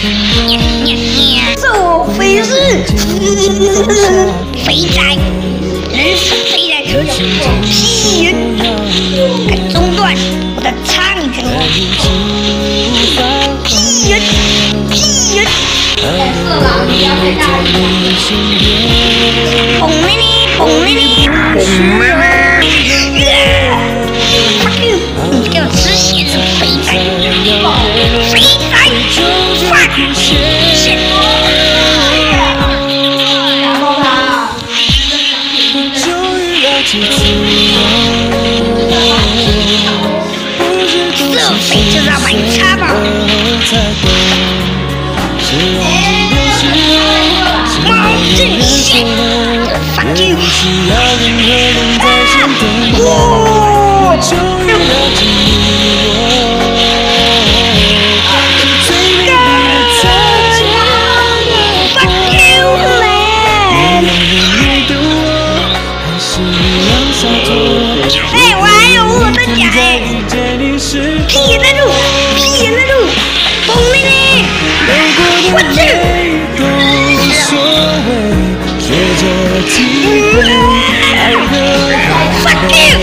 做肥事，肥仔，人是肥仔车的屁人，敢中断我的长征路，屁人，屁人。蹦嘞哩，蹦嘞哩，fuck you！ 你给我吃血是肥仔，肥仔 ，fuck！ 这肥就让买茶吧。毛俊贤 ，fuck you！ 哎，我还有我的家哎！屁得住，屁得住，蹦嘞嘞！我去！fuck you！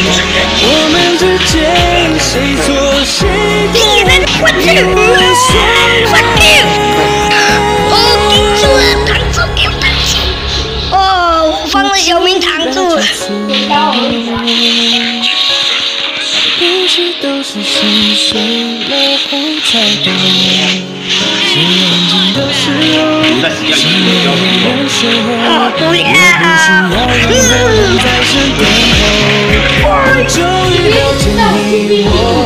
屁得住，我去！fuck you！ 哦，顶住了，挡住，给我挡住！哦，我放了小明挡住了。 故事都是心碎了后才懂，是安静的时候，是没有人守候，不需要有人在身边后，终于了解你我。